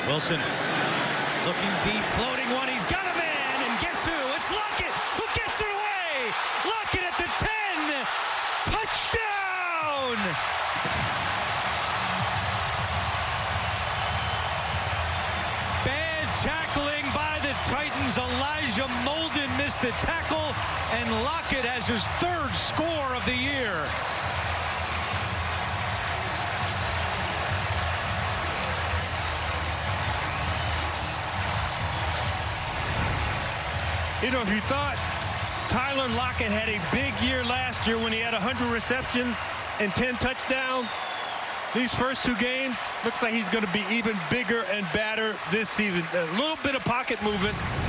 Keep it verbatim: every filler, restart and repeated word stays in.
Wilson looking deep, floating one. He's got a man, and guess who? It's Lockett who gets it away. Lockett at the ten. Touchdown! Bad tackling by the Titans. Elijah Molden missed the tackle, and Lockett has his third score of the year. You know, if you thought Tyler Lockett had a big year last year when he had one hundred receptions and ten touchdowns, these first two games, looks like he's going to be even bigger and badder this season. A little bit of pocket movement,